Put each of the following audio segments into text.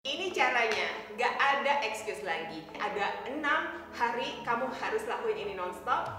Ini caranya, nggak ada excuse lagi. Ada 6 hari kamu harus lakuin ini nonstop.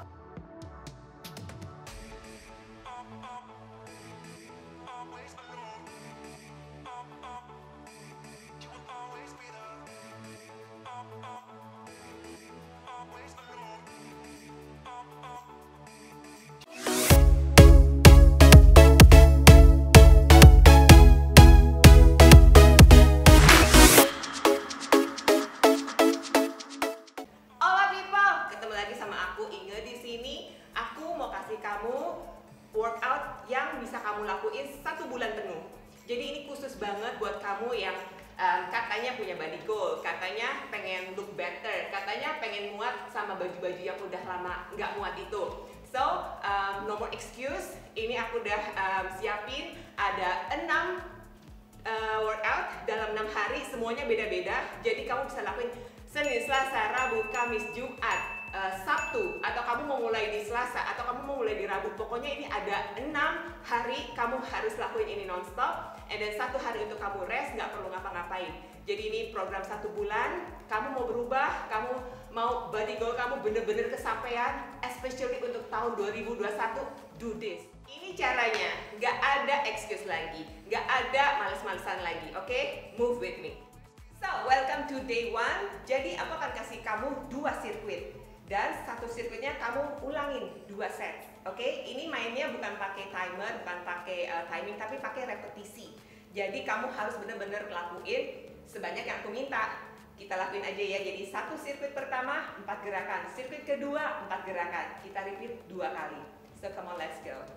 Kamu workout yang bisa kamu lakuin 1 bulan penuh. Jadi ini khusus banget buat kamu yang katanya punya body goal, katanya pengen look better, katanya pengen muat sama baju-baju yang udah lama nggak muat itu. So, no more excuse. Ini aku udah siapin ada 6 workout dalam 6 hari, semuanya beda-beda. Jadi kamu bisa lakuin Senin, Selasa, Rabu, Kamis, Jumat, Sabtu, atau kamu mau mulai di Selasa, atau kamu mau mulai di Rabu. Pokoknya ini ada 6 hari kamu harus lakuin ini nonstop, and then 1 hari untuk kamu rest, nggak perlu ngapa-ngapain. Jadi ini program 1 bulan, kamu mau berubah, kamu mau body goal kamu bener-bener kesampaian, especially untuk tahun 2021, do this. Ini caranya, nggak ada excuse lagi, nggak ada males-malesan lagi, oke? Move with me. So, welcome to day 1. Jadi aku akan kasih kamu 2 sirkuit. Dan 1 sirkuitnya kamu ulangin 2 set, oke? Ini mainnya bukan pakai timer, bukan pakai timing, tapi pakai repetisi. Jadi kamu harus bener-bener lakuin sebanyak yang aku minta. Kita lakuin aja ya. Jadi 1 sirkuit pertama 4 gerakan, sirkuit kedua 4 gerakan. Kita repeat 2 kali. So come on, let's go.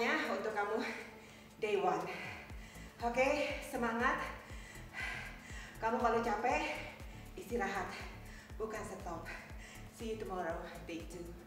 semuanya untuk kamu day one. Oke, semangat. Kamu kalau capek, istirahat, bukan stop. See you tomorrow, day 2.